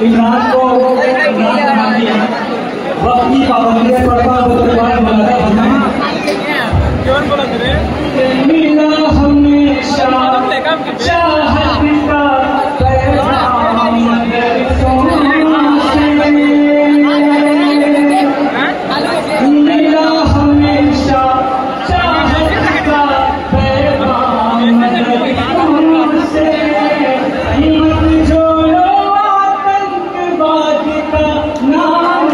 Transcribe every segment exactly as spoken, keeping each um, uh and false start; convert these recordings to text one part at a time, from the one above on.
इमरान को वक्त की पाबंदी है पड़ता मिला हमेशा चाहत का पैगाम मिला हमेशा चाहत का पैगाम से हिम्मत जोड़ो आतंकवाद का नाम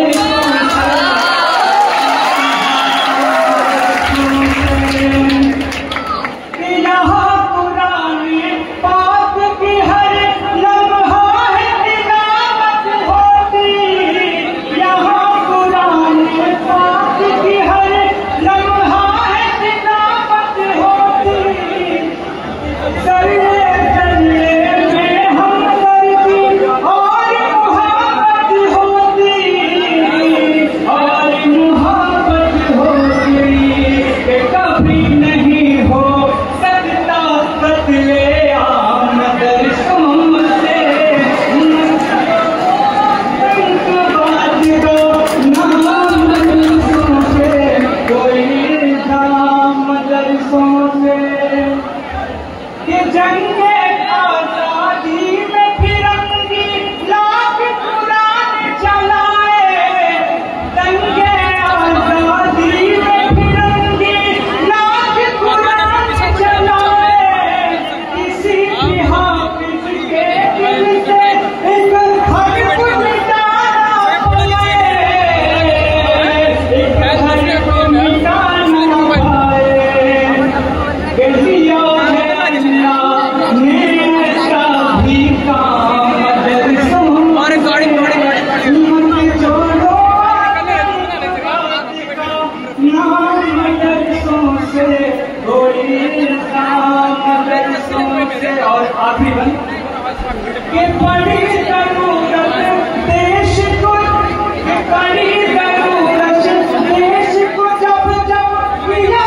और आखिरी बन के बड़ी जरूरत देश को बड़ी जरूरत देश को जब जब मिला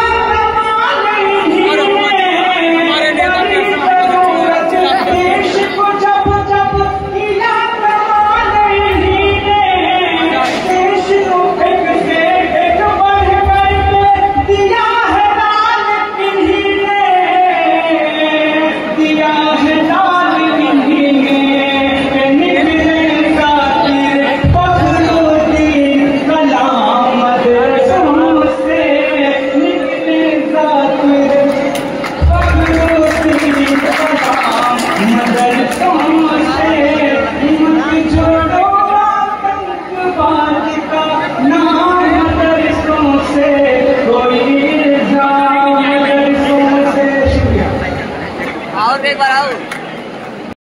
देश को जब जब मिला देश को एक से एक बढ़ बढ़ दिया है लाल किन्हीं ने दिया है लाल किन्हीं ने निकले खातिर फखरुद्दीन कलाम मदरसों से निकले खातिर फखरुद्दीन कलाम मदरसों से हिम्मत जोड़ो आतंकवाद का नाम मदरसों से कोई मदरसों से। शुक्रिया। आओ एक बार आओ।